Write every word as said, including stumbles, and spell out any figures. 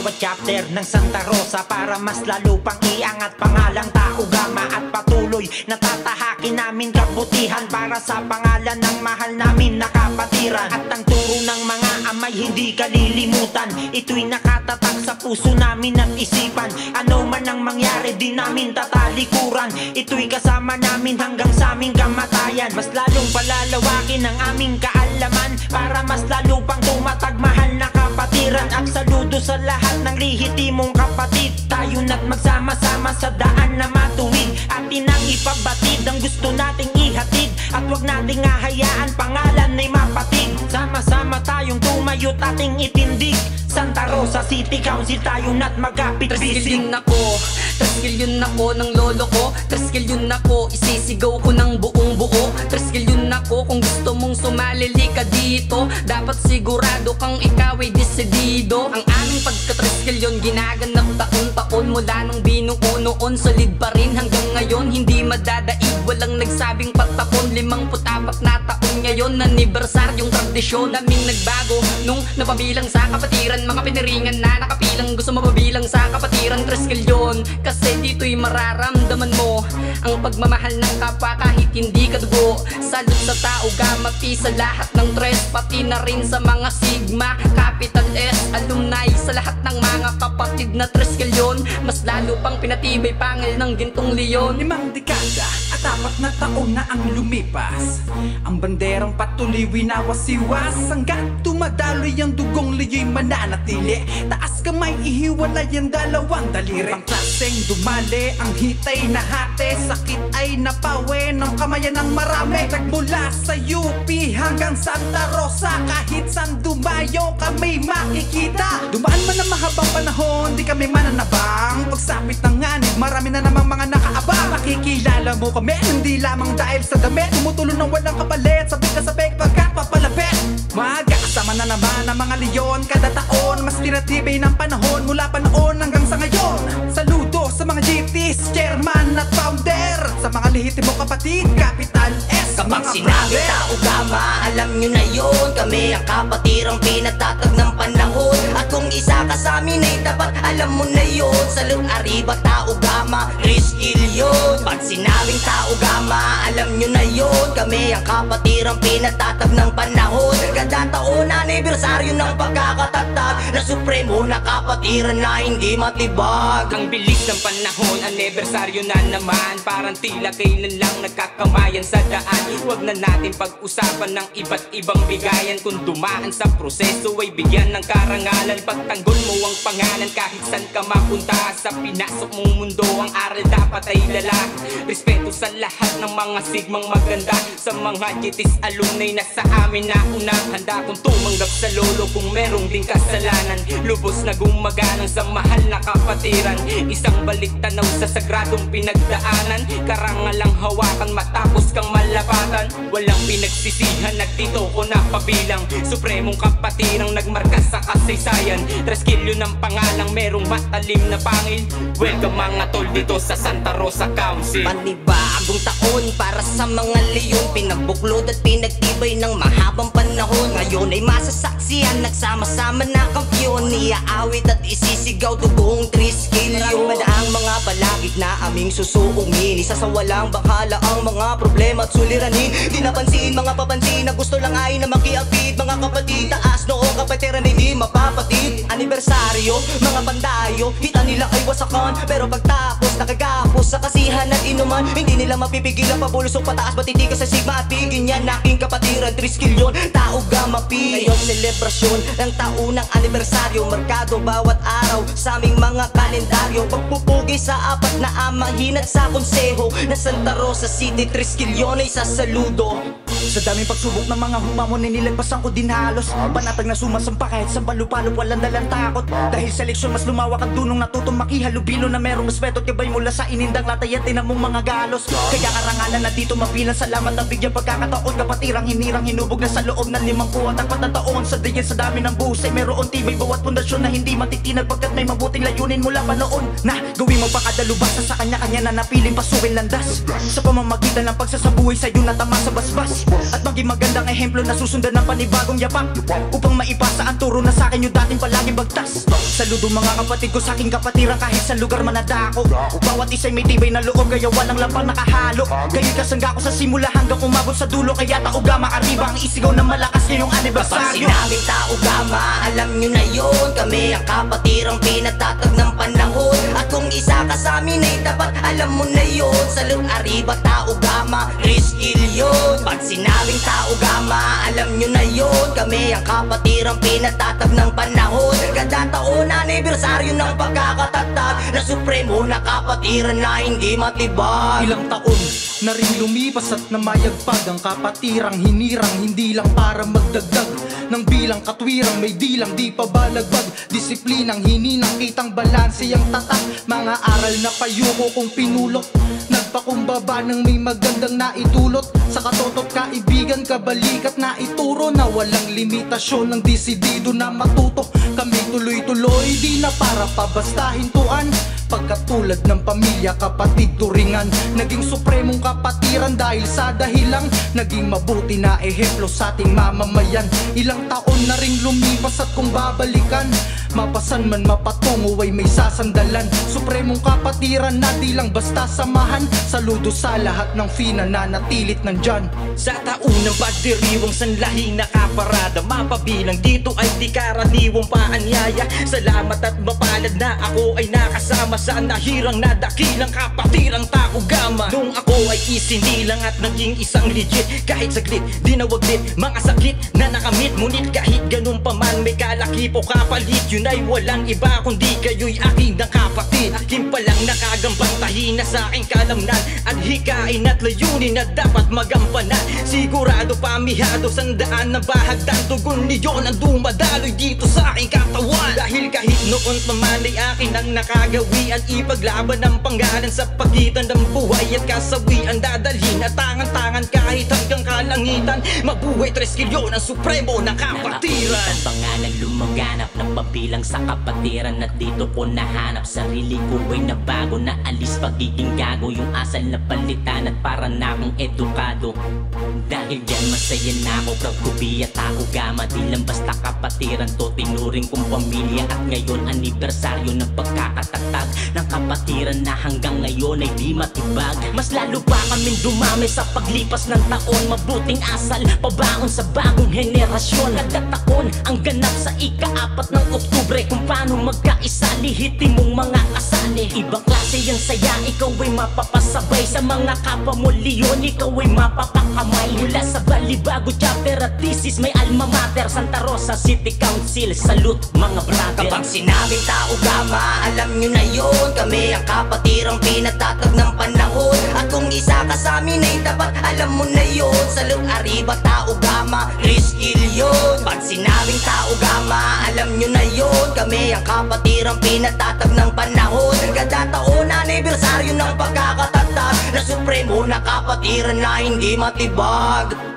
bawat chapter ng Santa Rosa para mas lalo pang iangat pangalang Tao Gama at patuloy natatahakin namin kabutihan para sa pangalan ng mahal namin na kapatiran. At ang turo ng mga amay hindi kalilimutan, ito'y nakatatak sa puso namin at isipan. Ano man ang mangyari di namin tatalikuran, ito'y kasama namin hanggang sa aming kamatayan. Mas lalong palalawakin ang aming kaalaman para mas lalo pang tumatag mahal na kapatiran. At saludo sa lahat ng lihitimong kapatid, tayo na't magsama-sama sa daan na matuwid. Atin ang ipabatid ang gusto nating ihatid, at wag nating ahayaan pangalan ay mapatid. Sama-sama tayong tumayo't ating itindig, Santa Rosa City Council tayo na't magkapit-bisig. Triskil yun ako, triskil yun ako ng lolo ko, triskil yun ako, isisigaw ko ng buong buo. Triskil yun ako, kung gusto mong sumalili ka dito, dapat sigurado kang ikaw ay desidido. Ang aming pagka-triskil yun ginaganap taon-taon, mula nung binuo noon, solid pa rin hanggang ngayon, hindi madadaig, walang nagsabing patapon. Limang putapat na taon ngayon, anibersaryong tradisyon naming nagbago nung napabilang sa kapatiran. Mga piniringan na nakapilang, gusto mapabilang sa kapatiran. Triskil yun, kasi dito'y mararamdaman mo ang pagmamahal ng kapwa kahit hindi ka dugo. Salud sa Tao Gama, peace sa lahat ng tres, pati na rin sa mga Sigma, capital S, alumni, sa lahat ng mga kapatid na triskil yun. Mas lalo pang pinatibay pangil ng gintong leon. Limang dekada at apat na taon na ang lumipas, ang banderang patuloy winawasiwas, hanggang tumadaloy ang dugong liyo'y mananatili. Taas kamay, ihiwalay ang dalawang daliri. Ang klaseng dumali, ang hitay na hati, sakit ay napawi ng kamayan ng marami. Nagmula sa U P hanggang Santa Rosa, kahit saan dumayo kami makikita. Dumaan man ang mahabang panahon, di kami mananabang. Pagsapit ng anib, marami na namang mga nakaabang. Makikilala mo kami, hindi lamang dahil sa damit, tumutulo ng walang kapalit, sabik na sabik pagkat papalapit. Magkakasama na naman ang mga leon kada taon, mas tinatibay ng panahon mula pa noon hanggang sa ngayon. Saludo sa mga G Ts, chairman at founder, sa mga lihitimo kapatid, capital S. Kapag sinabi Tao Gama, alam nyo na yun, kami ang kapatirang pinatatag ng panahon. At kung isa ka sa amin ay dapat alam mo na yun, salud arriba Tao Gama, triskil yun. Pag sinabing Tao Gama, alam nyo na yun, kami ang kapatirang pinatatag ng panahon. Kada taon anibersaryo ng pagkakatatag na supremo na kapatiran na hindi matibag. Ang bilis ng panahon, anibersaryo na naman, parang tila kailan lang nagkakamayan sa daan. Huwag na natin pag-usapan ng iba't ibang bigayan, kung dumaan sa proseso ay bigyan ng karangalan. Pagtanggol mo ang pangalan kahit saan ka mapunta, sa pinasok mong mundo ang aral dapat ay lala. Respeto sa lahat ng mga Sigmang maganda, sa mga G Ts alumni na sa amin na una. Handa kong tumanggap sa lolo kung merong ding kasalanan, lubos na gumagalang sa mahal na kapatiran. Isang balik tanaw sa sagradong pinagdaanan, karangalang hawakan matapos kang malapatan. Walang pinagsisihan at dito ko napabilang, supremong kapatirang nagmarka sa kasaysayan. Triskil yun ang pangalang merong matalim na pangil. Welcome mga tol dito sa Santa Rosa Council. Panibagong taon para sa mga leon, pinabuklod at pinagtibay ng mahabang panahon. Ngayon ay masasaksihan, nagsama-sama na kampyon, iaawit at isisigaw dugong triskil yun. Marami ang mga balagid na aming susuungin, isa sa walang bakala ang mga problema at suliranin. Di napansin mga papansin na gusto lang ay na makiapid. Mga kapatid, taas noong kapatiran ay di mapapatid. Anibersaryo, mga pandayo, hita nila ay wasakan, pero pagtapos nakagapos sa kasihan at inuman, hindi nila mapipigilan pabulusok pataas, matitigas sa Sigma at bigin yan aking kapatiran. Triskil yun, Tao Gama P. Ngayong selebrasyon ng taunang anibersaryo, markado bawat araw sa aming mga kalendaryo. Pagpupugi sa apat na amang hinat sa konseho na Santa Rosa City, triskil yun ay sasaludo. Sa daming pagsubok ng mga humamon, nilagpasan ko din halos. Panatag na sumasampa kahit sa palupalo, walang dalang takot. Dahil sa leksyon mas lumawak ang dunong natutong makihalubilo, na merong respeto at gabay mula sa inindang latay at tinamong mga galos. Kaya karangalan na dito mabilang salamat na bigyan pagkakataon, kapatirang hinirang hinubog na sa loob ng limang puwat ang patataon. Sa diyan sa dami ng buhos ay meron tibay bawat pundasyon na hindi matitinag, pagkat may mabuting layunin mula pa noon na gawin mo pakadalubasa sa kanya-kanya na napiling pasukin landas. Sa pamamagitan ng pagsasabuhay sa'yo na tama sa basbas, At maging magandang ehemplo na susundan ng panibagong yapak, upang maipasa ang turo na sa akin yung dating palagi bagtas. Saludo mga kapatid ko sa aking kapatiran kahit sa lugar man nadako. Bawat isa'y may tibay na loob kaya walang lampang nakahalo. Kayo'y kasangga ko sa simula hanggang umabot sa dulo. Kaya Taugama arriba ang isigaw na malakas ngayong anibersaryo. Kapag sinabing Taugama, alam nyo na yun, kami ang kapatirang pinatatag ng panahon. At kung isa ka sa amin ay dapat alam mo na yun. Salud arriba Taugama, Triskill yun. Pag sinabing Taugama, alam nyo na yun, kami ang kapatirang pinatatag ng panahon. Kada taon anibersaryo ng pagkakatatag na supremo na kapatiran na hindi matibag. Ilang taon na rin lumipas at namayagpag ang kapatirang hinirang, hindi lang para magdagdag ng bilang katwirang, may dilang di pa balagbag. Disiplinang hininang kitang balanse ang tatak, mga aral na payuko kong pinulot. Nagpakumbaba ng may magandang naidulot, sa katotot kaibigan kabalikat na ituro na walang limitasyon ng desidido na matuto. Kami tuloy-tuloy di na para pabastahin tuan, pagkatulad ng pamilya, kapatid, turingan. Naging supremong kapatiran dahil sa dahilang naging mabuti na ehemplo sa ating mamamayan. Ilang taon na ring lumipas at kung babalikan, mapasan man mapatungo ay may sasandalan. Supremong kapatiran na di lang basta samahan. Saludo sa lahat ng fina na natilit nandyan. Sa taunang pagdiriwang sanlahing nakaparada, mapabilang dito ay di karaniwang paanyaya. Salamat at mapalad na ako ay nakasama sa nahirang na dakilang kapatirang Taugama. Nung ako ay isinilang at naging isang legit, kahit saglit di nawaglit mga sakit na nakamit. Ngunit kahit ganun pa man may kalakip o kapalit, yun ay walang iba kundi kayo'y aking nakapatid. Akin palang nakagambang tahin na sa aking kalamnan at hikain at layunin na dapat magampanan. Sigurado pamihado sandaan na bahagdan, tugon niyon ang dumadaloy dito sa aking katawan. Dahil kahit noon pa man ay akin ang nakagawian, ipaglaban ang pangalan sa pagitan ng buhay at kasawian. Dadalhin at tangan-tangan kahit hanggang kalangitan. Mabuhay Triskill ang supremo ng kapatiran. Ang pangalan lumaganap ng pabilang sa kapatiran, at dito ko nahanap sarili ko ay nabago. Naalis pagiging gago, yung asal na palitan at para na akong edukado. Dahil dyan masaya na ako, proud ko biya Taugama. Di lang basta kapatiran to, tinuring kong pamilya. At ngayon anibersaryo ng pagkakatatag ng kapatiran na hanggang ngayon ay di matibag. Mas lalo pa kaming dumami sa paglipas ng taon, mabuting asal pabaon sa bagong henerasyon. Kada taon ang ganap sa ika-apat ng Oktubre, kung paano magkaisa lihitin mong mga kasali. Ibang klase yung saya, ikaw ay mapapasabay sa mga kapwa mo leon, ikaw ay mapapakamay. Mula sa Balibago chapter at thesis may alma mater, Santa Rosa City Council, salute mga brother. Kapag sinabing Taugama, alam nyo na yun, kami ang kapatirang pinatatag ng panahon. At kung isa ka sa amin ay dapat alam mo na yun, salud arriba Taugama, Triskill yun. Pag sinabing Taugama, alam nyo na yun, kami ang kapatirang pinatatag ng panahon. Kada taon anibersaryo ng pagkakatatag na supremo na kapatiran na hindi matibag.